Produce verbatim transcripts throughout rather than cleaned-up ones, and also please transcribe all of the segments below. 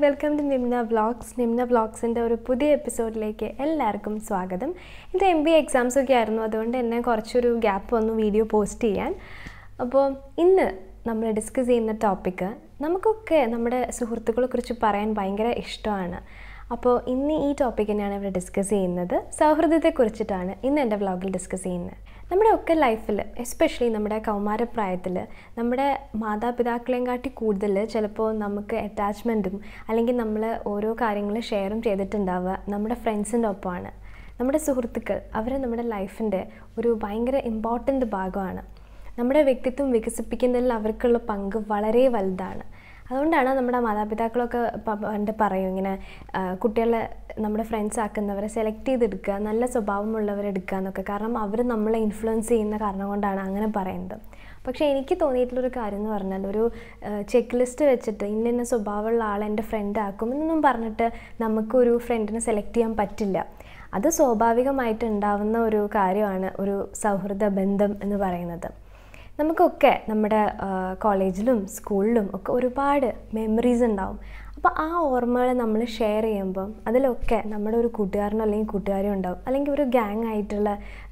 Welcome to Nimna vlogs. Nimna വ്ളോഗ്സിൻ്റെ ഒരു പുതിയ എപ്പിസോഡിലേക്ക് എല്ലാവർക്കും സ്വാഗതം. എൻ്റെ എം ബി എ എക്സാംസൊക്കെ ആയിരുന്നു, അതുകൊണ്ട് തന്നെ കുറച്ചൊരു ഗ്യാപ്പ് വന്നു വീഡിയോ പോസ്റ്റ് ചെയ്യാൻ. അപ്പോൾ ഇന്ന് നമ്മൾ ഡിസ്കസ് ചെയ്യുന്ന ടോപ്പിക്ക് നമുക്കൊക്കെ നമ്മുടെ സുഹൃത്തുക്കളെക്കുറിച്ച് പറയാൻ ഭയങ്കര ഇഷ്ടമാണ്. അപ്പോൾ ഇന്ന് ഈ ടോപ്പിക് തന്നെയാണ് ഇവിടെ ഡിസ്കസ് ചെയ്യുന്നത്. സൗഹൃദത്തെക്കുറിച്ചിട്ടാണ് ഇന്ന് എൻ്റെ വ്ളോഗിൽ ഡിസ്കസ് ചെയ്യുന്നത്. നമ്മുടെ ഒക്കെ ലൈഫിൽ, എസ്പെഷ്യലി നമ്മുടെ കൗമാരപ്രായത്തിൽ, നമ്മുടെ മാതാപിതാക്കളെയും കാട്ടി കൂടുതൽ ചിലപ്പോൾ നമുക്ക് അറ്റാച്ച്മെൻറ്റും അല്ലെങ്കിൽ നമ്മൾ ഓരോ കാര്യങ്ങൾ ഷെയറും ചെയ്തിട്ടുണ്ടാവുക നമ്മുടെ ഫ്രണ്ട്സിൻ്റെ ഒപ്പമാണ്. നമ്മുടെ സുഹൃത്തുക്കൾ അവർ നമ്മുടെ ലൈഫിൻ്റെ ഒരു ഭയങ്കര ഇമ്പോർട്ടൻ്റ് ഭാഗമാണ്. നമ്മുടെ വ്യക്തിത്വം വികസിപ്പിക്കുന്നതിൽ അവർക്കുള്ള പങ്ക് വളരെ വലുതാണ്. അതുകൊണ്ടാണ് നമ്മുടെ മാതാപിതാക്കളൊക്കെ പണ്ട് പറയും ഇങ്ങനെ കുട്ടികളെ നമ്മുടെ ഫ്രണ്ട്സ് ആക്കുന്നവരെ സെലക്ട് ചെയ്തെടുക്കുക, നല്ല സ്വഭാവമുള്ളവരെടുക്കുക എന്നൊക്കെ. കാരണം അവർ നമ്മളെ ഇൻഫ്ലുവൻസ് ചെയ്യുന്ന കാരണം കൊണ്ടാണ് അങ്ങനെ പറയുന്നത്. പക്ഷേ എനിക്ക് തോന്നിയിട്ടുള്ളൊരു കാര്യം എന്ന് പറഞ്ഞാൽ, ഒരു ചെക്ക് ലിസ്റ്റ് വെച്ചിട്ട് ഇന്ന ഇന്ന സ്വഭാവമുള്ള ആളെ എൻ്റെ ഫ്രണ്ട് ആക്കും എന്നൊന്നും പറഞ്ഞിട്ട് നമുക്കൊരു ഫ്രണ്ടിനെ സെലക്ട് ചെയ്യാൻ പറ്റില്ല. അത് സ്വാഭാവികമായിട്ട് ഉണ്ടാവുന്ന ഒരു കാര്യമാണ് ഒരു സൗഹൃദ ബന്ധം എന്ന് പറയുന്നത്. നമുക്കൊക്കെ നമ്മുടെ കോളേജിലും സ്കൂളിലും ഒക്കെ ഒരുപാട് മെമ്മറീസ് ഉണ്ടാവും. അപ്പോൾ ആ ഓർമ്മകൾ നമ്മൾ ഷെയർ ചെയ്യുമ്പം അതിലൊക്കെ നമ്മുടെ ഒരു കൂട്ടുകാരനോ അല്ലെങ്കിൽ കൂട്ടുകാരോ ഉണ്ടാവും, അല്ലെങ്കിൽ ഒരു ഗ്യാങ് ആയിട്ടുള്ള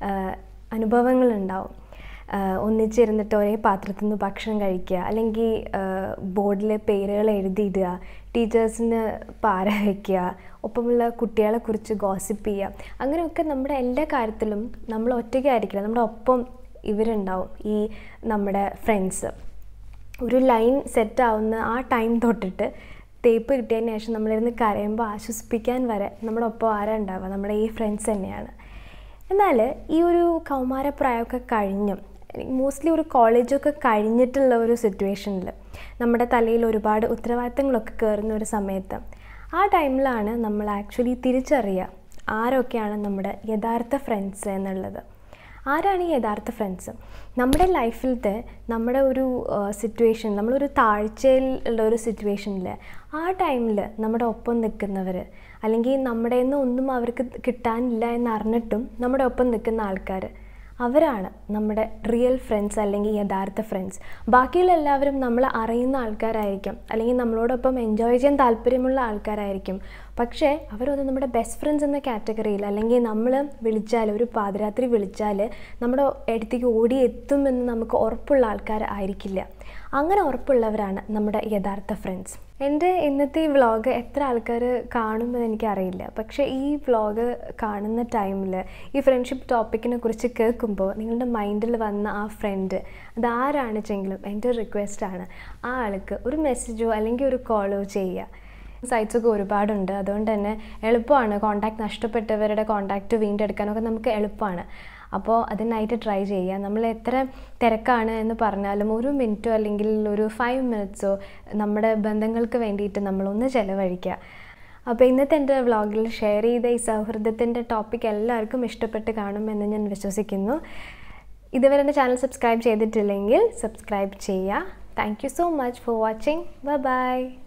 അനുഭവങ്ങളുണ്ടാവും. ഒന്നിച്ചിരുന്നിട്ട് ഒരേ പാത്രത്തിൽ നിന്ന് ഭക്ഷണം കഴിക്കുക, അല്ലെങ്കിൽ ബോർഡിലെ പേരുകൾ എഴുതിയിടുക, ടീച്ചേഴ്സിന് പാര വയ്ക്കുക, ഒപ്പമുള്ള കുട്ടികളെക്കുറിച്ച് ഗോസിപ്പ് ചെയ്യുക. അങ്ങനെയൊക്കെ നമ്മുടെ എല്ലാ കാര്യത്തിലും നമ്മൾ ഒറ്റയ്ക്കായിരിക്കില്ല, നമ്മുടെ ഒപ്പം ഇവരുണ്ടാവും. ഈ നമ്മുടെ ഫ്രണ്ട്സ് ഒരു ലൈൻ സെറ്റാവുന്ന ആ ടൈം തൊട്ടിട്ട് ടേപ്പ് കിട്ടിയതിന് ശേഷം നമ്മളിരുന്ന് കരയുമ്പോൾ ആശ്വസിപ്പിക്കാൻ വരെ നമ്മുടെ ഒപ്പം ആരാ ഉണ്ടാവുക, നമ്മുടെ ഈ ഫ്രണ്ട്സ് തന്നെയാണ്. എന്നാൽ ഈ ഒരു കൗമാരപ്രായമൊക്കെ കഴിഞ്ഞും മോസ്റ്റ്ലി ഒരു കോളേജൊക്കെ കഴിഞ്ഞിട്ടുള്ള ഒരു സിറ്റുവേഷനിൽ നമ്മുടെ തലയിൽ ഒരുപാട് ഉത്തരവാദിത്തങ്ങളൊക്കെ കയറുന്ന ഒരു സമയത്ത്, ആ ടൈമിലാണ് നമ്മൾ ആക്ച്വലി തിരിച്ചറിയുക ആരൊക്കെയാണ് നമ്മുടെ യഥാർത്ഥ ഫ്രണ്ട്സ് എന്നുള്ളത്. ആരാണ് ഈ യഥാർത്ഥ ഫ്രണ്ട്സ്? നമ്മുടെ ലൈഫിലത്തെ നമ്മുടെ ഒരു സിറ്റുവേഷൻ, നമ്മളൊരു താഴ്ചയിൽ ഉള്ള ഒരു സിറ്റുവേഷനിൽ ആ ടൈമിൽ നമ്മുടെ ഒപ്പം നിൽക്കുന്നവർ, അല്ലെങ്കിൽ നമ്മുടെ നിന്ന് ഒന്നും അവർക്ക് കിട്ടാനില്ല എന്നറിഞ്ഞിട്ടും നമ്മുടെ ഒപ്പം നിൽക്കുന്ന ആൾക്കാർ, അവരാണ് നമ്മുടെ റിയൽ ഫ്രണ്ട്സ് അല്ലെങ്കിൽ യഥാർത്ഥ ഫ്രണ്ട്സ്. ബാക്കിയുള്ള എല്ലാവരും നമ്മൾ അറിയുന്ന ആൾക്കാരായിരിക്കും, അല്ലെങ്കിൽ നമ്മളോടൊപ്പം എൻജോയ് ചെയ്യാൻ താല്പര്യമുള്ള ആൾക്കാരായിരിക്കും. പക്ഷേ അവരൊന്നും നമ്മുടെ ബെസ്റ്റ് ഫ്രണ്ട്സ് എന്ന കാറ്റഗറിയിൽ, അല്ലെങ്കിൽ നമ്മൾ വിളിച്ചാൽ, ഒരു പാതിരാത്രി വിളിച്ചാൽ നമ്മുടെ അടുത്തേക്ക് ഓടി എത്തുമെന്ന് നമുക്ക് ഉറപ്പുള്ള ആൾക്കാർ ആയിരിക്കില്ല. അങ്ങനെ ഉറപ്പുള്ളവരാണ് നമ്മുടെ യഥാർത്ഥ ഫ്രണ്ട്സ്. എൻ്റെ ഇന്നത്തെ ഈ വ്ളോഗ് എത്ര ആൾക്കാർ കാണുമെന്ന് എനിക്കറിയില്ല. പക്ഷേ ഈ വ്ളോഗ് കാണുന്ന ടൈമിൽ ഈ ഫ്രണ്ട്ഷിപ്പ് ടോപ്പിക്കിനെ കുറിച്ച് കേൾക്കുമ്പോൾ നിങ്ങളുടെ മൈൻഡിൽ വന്ന ആ ഫ്രണ്ട് അതാരാണെച്ചെങ്കിലും എൻ്റെ റിക്വസ്റ്റാണ് ആ ആൾക്ക് ഒരു മെസ്സേജോ അല്ലെങ്കിൽ ഒരു കോളോ ചെയ്യുക. സൈറ്റ്സൊക്കെ ഒരുപാടുണ്ട്, അതുകൊണ്ട് തന്നെ എളുപ്പമാണ്. കോൺടാക്റ്റ് നഷ്ടപ്പെട്ടവരുടെ കോൺടാക്റ്റ് വീണ്ടെടുക്കാനൊക്കെ നമുക്ക് എളുപ്പമാണ്. അപ്പോൾ അതിനായിട്ട് ട്രൈ ചെയ്യുക. നമ്മൾ എത്ര തിരക്കാണ് എന്ന് പറഞ്ഞാലും ഒരു മിനിറ്റോ അല്ലെങ്കിൽ ഒരു ഫൈവ് മിനിറ്റ്സോ നമ്മുടെ ബന്ധങ്ങൾക്ക് വേണ്ടിയിട്ട് നമ്മളൊന്ന് ചിലവഴിക്കുക. അപ്പോൾ ഇന്നത്തെ എൻ്റെ വ്ളോഗിൽ ഷെയർ ചെയ്ത ഈ സൗഹൃദത്തിൻ്റെ ടോപ്പിക് എല്ലാവർക്കും ഇഷ്ടപ്പെട്ട് കാണുമെന്ന് ഞാൻ വിശ്വസിക്കുന്നു. ഇതുവരെ എൻ്റെ ചാനൽ സബ്സ്ക്രൈബ് ചെയ്തിട്ടില്ലെങ്കിൽ സബ്സ്ക്രൈബ് ചെയ്യുക. Thank you so much for watching. Bye by.